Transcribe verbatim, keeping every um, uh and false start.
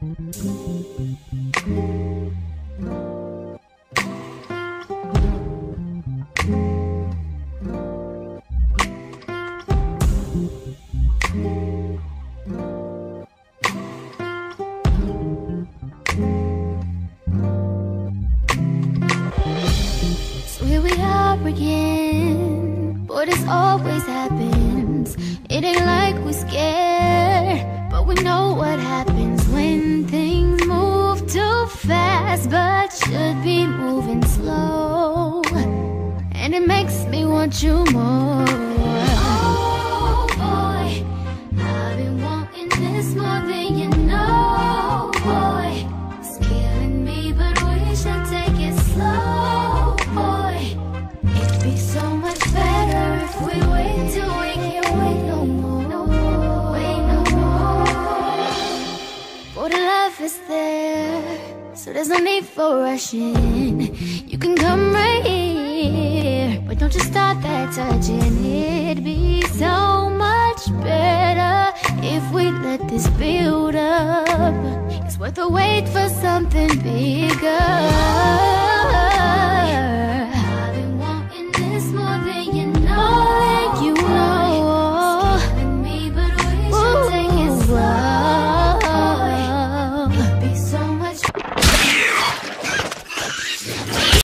So here we are again. Boy, this always happens. It ain't like we scared, but we know what happens when things move too fast, but should be moving slow. And it makes me want you more. Oh boy, I've been wanting this more than you know, boy. It's killing me, but we should take it slow, boy. It'd be so much better if we wait till we can't wait no more. No more, wait no more. For the love is there, so there's no need for rushing. You can come right here, but don't you start that touching. It'd be so much better if we let this build up. It's worth the wait for something big.